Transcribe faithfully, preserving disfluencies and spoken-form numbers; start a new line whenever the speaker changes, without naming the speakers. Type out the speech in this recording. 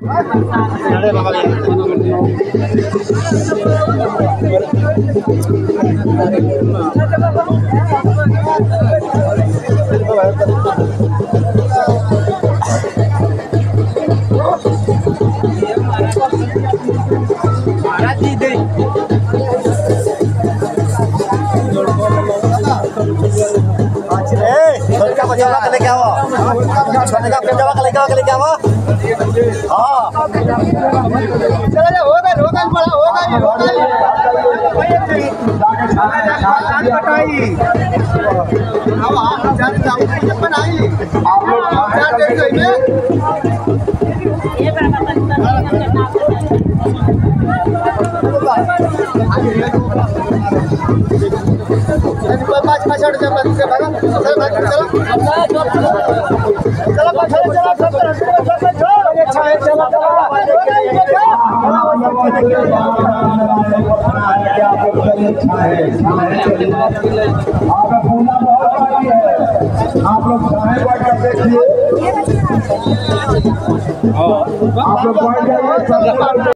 बचावा के लेके आओ छोटे का बचावा के लेके आओ के लेके आओ हां चलो जा हो गई हो गई बड़ा हो गई हो गई कटाई अब आप चार जाओ बनाई आप लोग चार दे देंगे ये बड़ा पाँच पाँच हट जा बस से भागा चलो चलो चलो चलो चलो अच्छा है चलो आप लोग चाहे कर देखिए आप लोग